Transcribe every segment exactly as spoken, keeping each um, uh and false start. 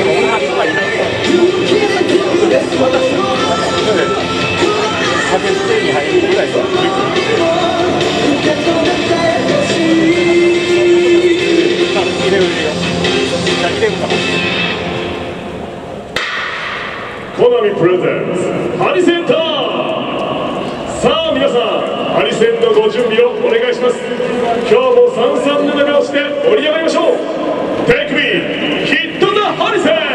コナミプレゼンツハリセンター。さあ皆さん、ハリセンのご準備をお願いします。今日も三三七拍子で盛り上がりましょう。テイクミーヒットザハリセン。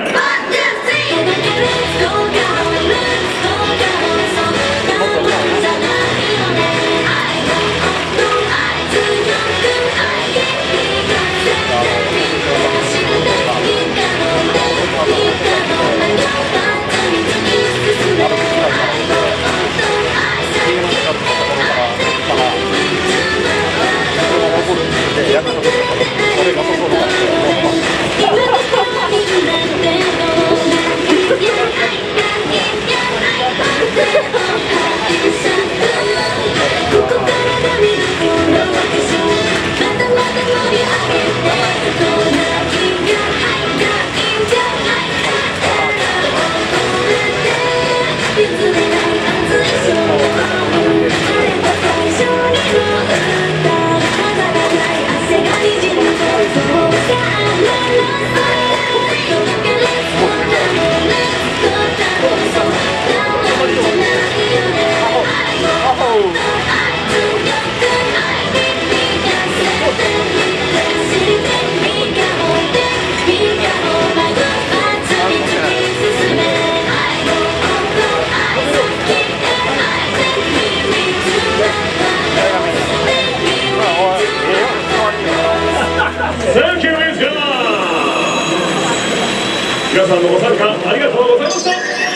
皆さんのご参加ありがとうございました。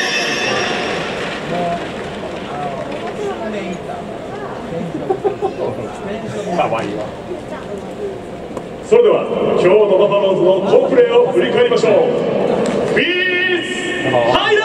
かわいいわ。それでは今日のバファローズの好プレーを振り返りましょう。ビーズハイ